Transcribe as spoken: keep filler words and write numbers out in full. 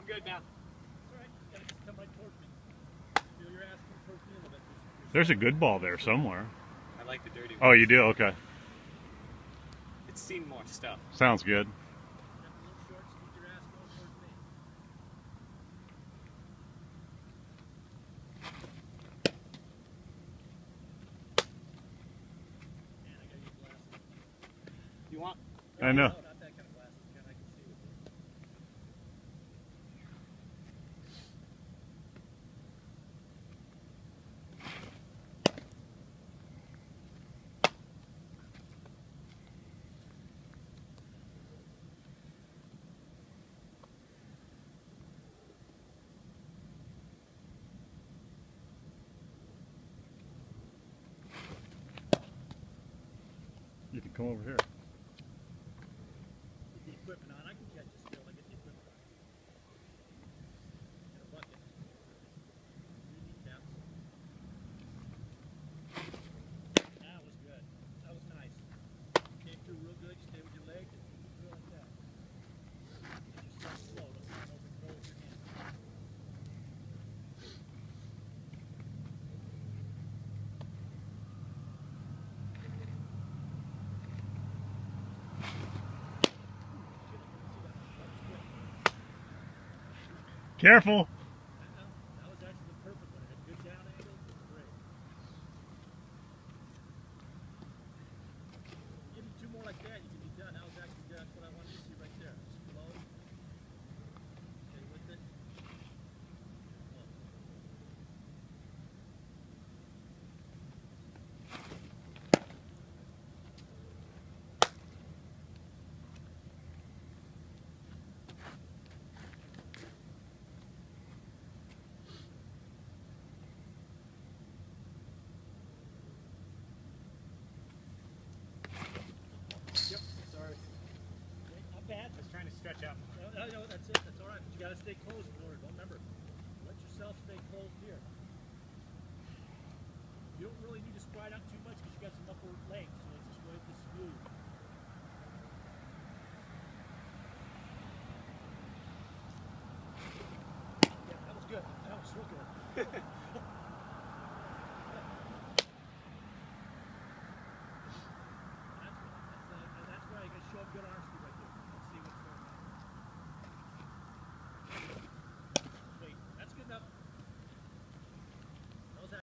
I'm good now. That's all right. You gotta just come right towards me. Feel your ass come towards me a little bit. There's, There's a good ball there somewhere. I like the dirty ones. Oh, you do? Okay. It's seen more stuff. Sounds good. step a little short, so keep your ass going towards me. Man, I gotta use glasses. You want? I know. No, not that kind of glasses. The kind I can see with you. You can come over here. Get the equipment on. I can catch it still. I get the equipment on. In a bucket. Three kneecaps. That was good. That was nice. Came through real good. You stay with your leg. Just keep it through like that. Get yourself slow. Don't run over and throw with your hand. Careful. That was actually the perfect one. It had good down angle. It was great. Give me two more like that, you can be done. That was actually that's what I wanted to see right there. Just flow. Stay with it. Flow. Yep. Sorry. Okay, not bad. Just trying to stretch out. No, no, no, that's it. That's all right. But you got to stay closed in order. Don't remember. Let yourself stay closed here. You don't really need to stride out too much because you got some upper length, so it's just right to smooth. Yeah, that was good. That was real good.